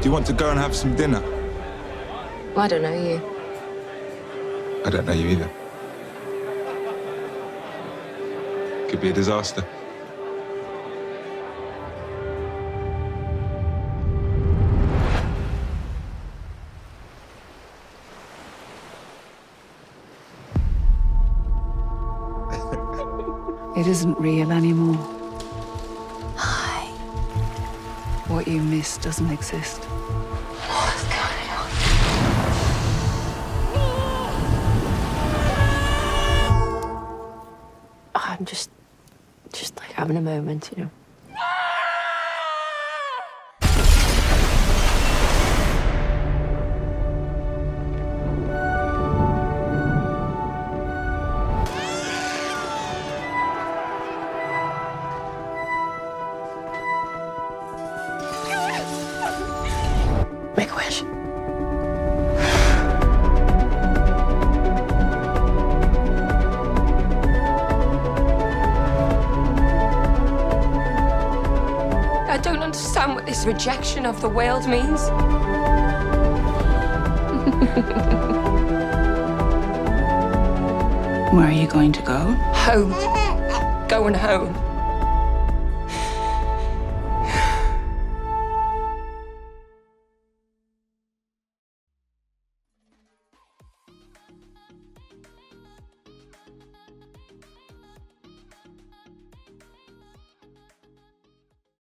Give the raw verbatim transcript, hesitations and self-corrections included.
you want to go and have some dinner? Well, I don't know you. I don't know you either. Could be a disaster. It isn't real anymore. Hi. What you miss doesn't exist. What's going on? I'm just, just like having a moment, you know. Make a wish. I don't understand what this rejection of the world means. Where are you going to go? Home. Going home.